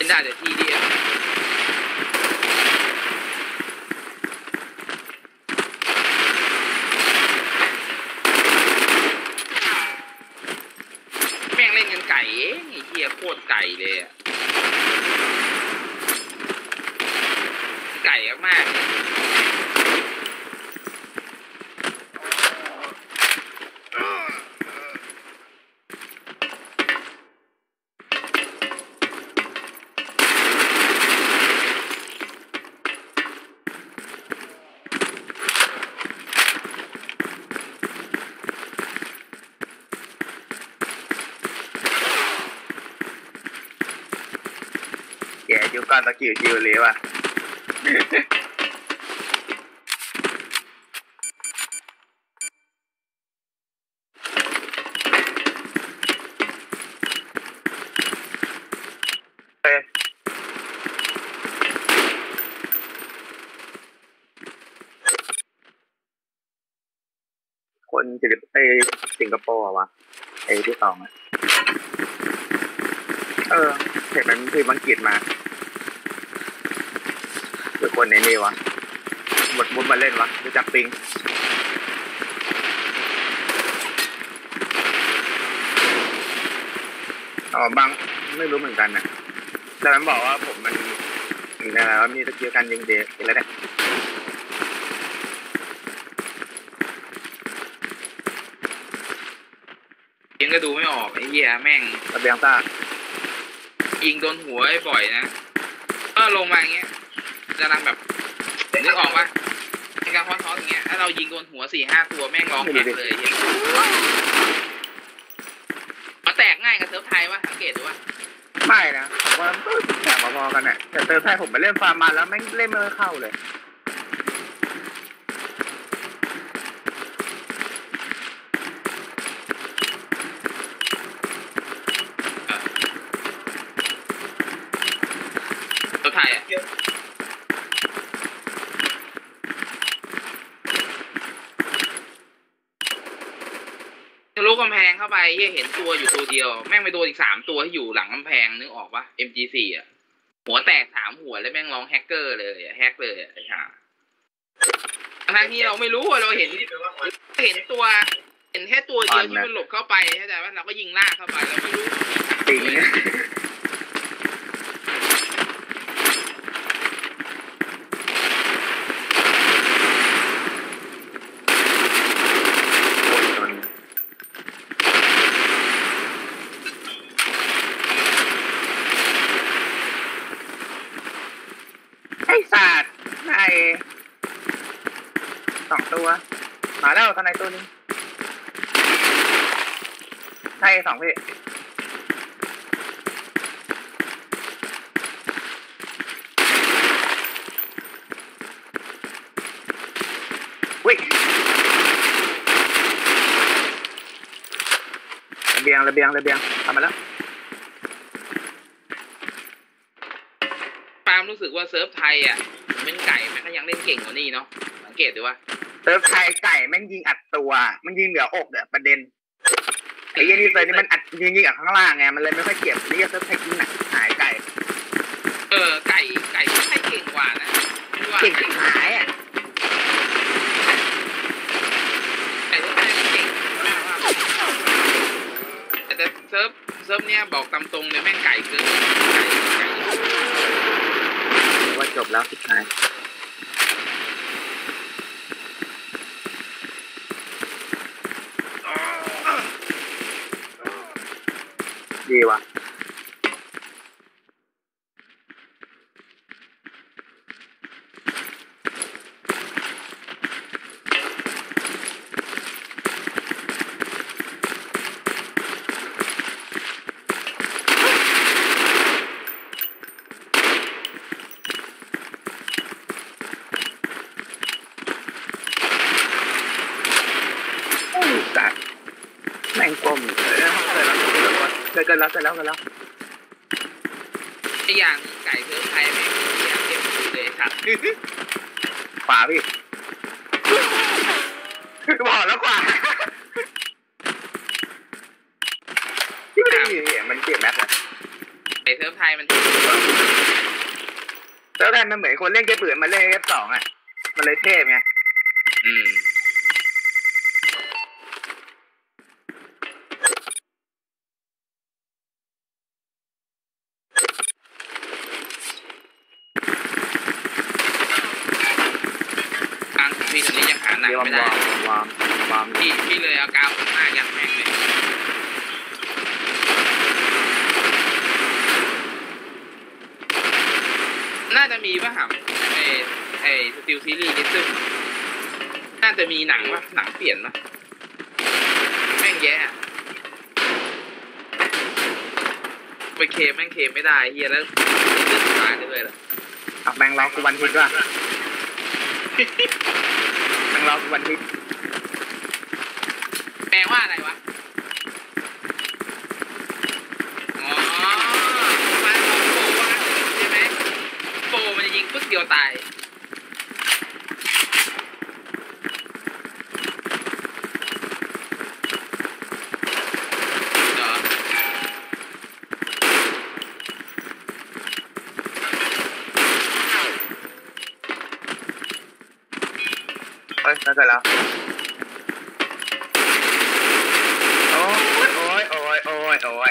เป็นด่านแต่ทีเดียวแม่งเล่นกันไก่เองไอ้เหี้ยโคตรไก่เลยอะไก่มากแกยุคก่อนตะกี้จิวเลยว่ะคนสิงคโปร์วะไอ้ที่สองอ่ะเห็นมันคือมันเกียดมาหรือคนในนี่วะหมดมุดมาเล่นวะรู้จักปิงบางไม่รู้เหมือนกันนะแต่มันบอกว่าผมมันอะไรว่ามีสกิลการยิงเด็กอะไรเนี่ยยิงก็ดูไม่ออกไอ้เหี้ยแม่งระเบียงซ่ายิงโดนหัวบ่อยนะก็ลงมาอย่างเงี้ยจะนั่งแบบนึกออกปะในการท้อนอย่างเงี้ยถ้าเรายิงโดนหัว 4-5 ตัวแม่งร้องแตกเลยมาแตกง่ายกับเซิร์ฟไทยวะสังเกตดูว่าไม่นะผมว่าแตกพอๆกันเนี่ยแต่เซิร์ฟไทยผมไปเล่นฟาร์มมาแล้วแม่งเล่นไม่เข้าเลยไทยอ่ะทะลุกำแพงเข้าไปเห็นตัวอยู่ตัวเดียวแม่งไปโดนอีก3 ตัวที่อยู่หลังกำแพงนึกออกปะ MG4 อ่ะหัวแตก3 หัวแล้วแม่งร้องแฮกเกอร์เลยแฮกเลยไอ้ห่าทั้งที่เราไม่รู้เราเห็นตัวเห็นแค่ตัวเดียวที่มันหลบเข้าไปเข้าใจป่ะเราก็ยิงลากเข้าไปเราไม่รู้ปิงไอ้สัตว์นาย2 ตัวมาแล้วตอนไหนตัวนึงใช่2พี่วิระเบียงทำมาแล้วความรู้สึกว่าเซิร์ฟไทยอ่ะเป็นไก่แม่งก็ยังเล่นเก่งกว่านี่เนาะสังเกตดูว่าเซิร์ฟไทยไก่แม่งยิงอัดตัวมันยิงเหลืออกเนี่ยประเด็นไอ้ยี่นี่เซิร์ฟนี่มันอัดยิงอัดข้างล่างไงมันเลยไม่ค่อยเก็บนี่เซิร์ฟไทยยิงหนักหายไก่ไก่ไทยเก่งกว่านะเก่งหายอ่ะไก่ไทยเก่งแต่เซิร์ฟเนี่ยบอกตามตรงเลยแม่งไก่เกินไก่ว่าจบแล้วสุดท้ายดีว่ะสัตว์แม่งกลมเลยกันแล้วไอ้อย่างไก่เซิร์ฟไทยแม่งอย่างเต็มเลยครับขวาพี่บอกแล้วขวาที่ไม่ได้ยินมันเจ็บแม็กเลยไอ้เซิร์ฟไทยมันแล้วแต่มันเหมือนคนเล่นเกมปืนมาเล่นเกม2อ่ะมันเลยเทพไงพี่ตอนนี้ยังหาหนังไม่ได้วามพี่เลยเอากาวหน้ายัดแม่งเลยน่าจะมีป่ะครับไอสติลซีรีส์นิดนึงน่าจะมีหนังป่ะหนังเปลี่ยนป่ะแม่งแย่ไปเคมแม่งเคมไม่ได้เฮียแล้วเดือดร้ายเลยล่ะแม่งรอกูวันทิศว่ะแม่งรอกูวันทิศแปลว่าอะไรวะอ๋อมันโฟว่าใช่ไหมโฟมันจะยิงปึ๊กเดียวตายน่าจะแล้วโอ้ย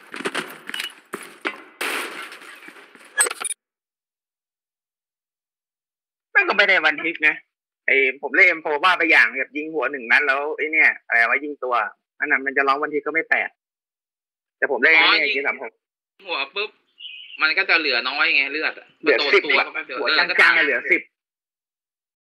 แม่งก็ไม่ได้วันทิศไงผมเล่นM4ว่าไปอย่างแบบยิงหัว1 นัดแล้วเนี่ยอะไรวะยิงตัวอันนั้นมันจะร้องวันทิศก็ไม่แปลกแต่ผมเล่นเนี่ยยิง36 หัวปุ๊บมันก็จะเหลือน้อยไงเลือดเหลือ10หัวกลางๆเหลือ10